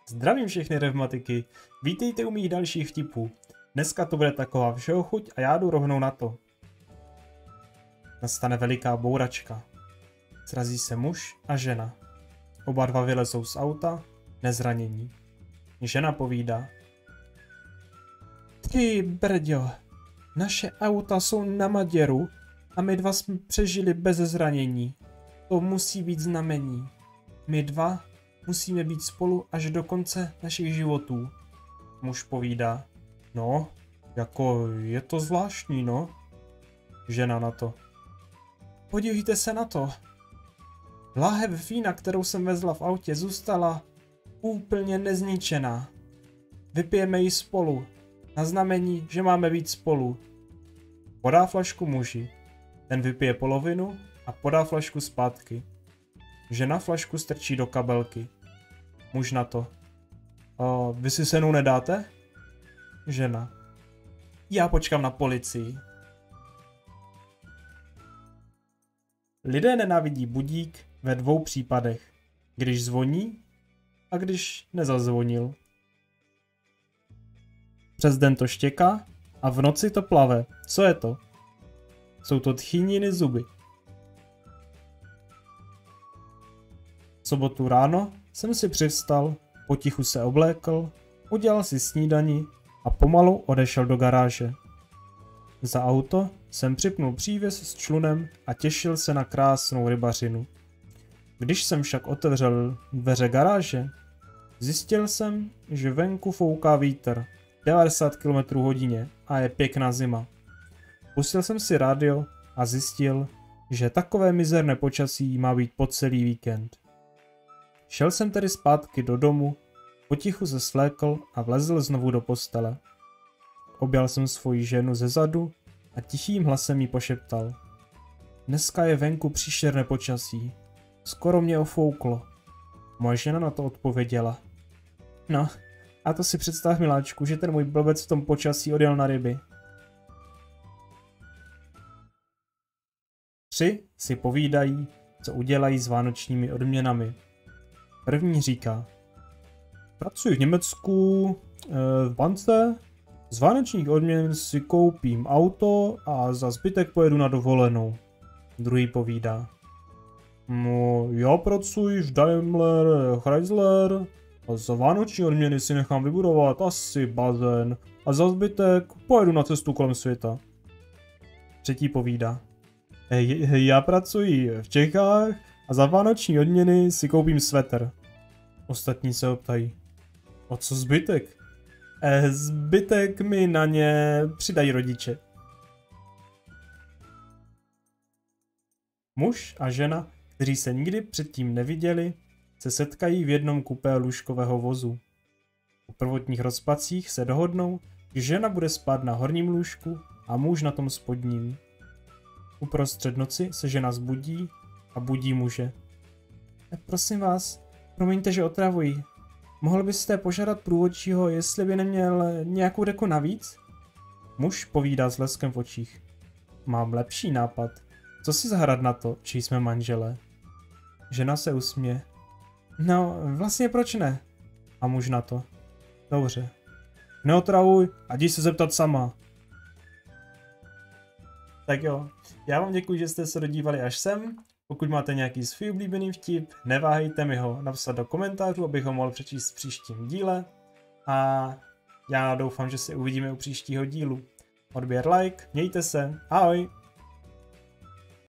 Zdravím všechny revmatiky, vítejte u mých dalších vtipů. Dneska to bude taková všeho chuť a já jdu rovnou na to. Nastane veliká bouračka. Srazí se muž a žena. Oba dva vylezou z auta, nezranění. Žena povídá. Ty brďo, naše auta jsou na Maděru a my dva jsme přežili bez zranění. To musí být znamení. My dva musíme být spolu až do konce našich životů. Muž povídá. No, jako je to zvláštní, no. Žena na to. Podívejte se na to. Láhev vína, kterou jsem vezla v autě, zůstala úplně nezničená. Vypijeme ji spolu. Na znamení, že máme být spolu. Podá flašku muži. Ten vypije polovinu a podá flašku zpátky. Žena flašku strčí do kabelky. Muž na to. Vy si se mnou nedáte? Žena. Já počkám na policii. Lidé nenávidí budík ve dvou případech. Když zvoní a když nezazvonil. Přes den to štěká a v noci to plave. Co je to? Jsou to tchýniny zuby. V sobotu ráno jsem si přivstal, potichu se oblékl, udělal si snídani a pomalu odešel do garáže. Za auto jsem připnul přívěs s člunem a těšil se na krásnou rybařinu. Když jsem však otevřel dveře garáže, zjistil jsem, že venku fouká vítr 90 km/h a je pěkná zima. Pustil jsem si rádio a zjistil, že takové mizerné počasí má být po celý víkend. Šel jsem tedy zpátky do domu, potichu se svlékl a vlezl znovu do postele. Objal jsem svoji ženu zezadu a tichým hlasem jí pošeptal. Dneska je venku příšerné počasí. Skoro mě ofouklo. Moje žena na to odpověděla. No, a to si představ, miláčku, že ten můj blbec v tom počasí odjel na ryby. 3 si povídají, co udělají s vánočními odměnami. První říká. Pracuji v Německu, v bance, z vánočních odměn si koupím auto a za zbytek pojedu na dovolenou. Druhý povídá. No, já pracuji v Daimler, Chrysler a za vánoční odměny si nechám vybudovat asi bazén a za zbytek pojedu na cestu kolem světa. Třetí povídá. Já pracuji v Čechách a za vánoční odměny si koupím svetr. Ostatní se optají. O co zbytek? Zbytek mi na ně přidají rodiče. Muž a žena, kteří se nikdy předtím neviděli, se setkají v jednom kupé lůžkového vozu. Po prvotních rozpacích se dohodnou, že žena bude spát na horním lůžku a muž na tom spodním. Uprostřed noci se žena zbudí a budí muže. Prosím vás, promiňte, že otravuji. Mohl byste požádat průvodčího, jestli by neměl nějakou deku navíc? Muž povídá s leskem v očích. Mám lepší nápad. Co si zahrát na to, či jsme manželé? Žena se usměje. No, vlastně proč ne? A muž na to. Dobře. Neotravuj a jdi se zeptat sama. Tak jo, já vám děkuji, že jste se dodívali až sem. Pokud máte nějaký svůj oblíbený vtip, neváhejte mi ho napsat do komentářů, abych ho mohl přečíst v příštím díle. A já doufám, že se uvidíme u příštího dílu. Odběr, like, mějte se, ahoj!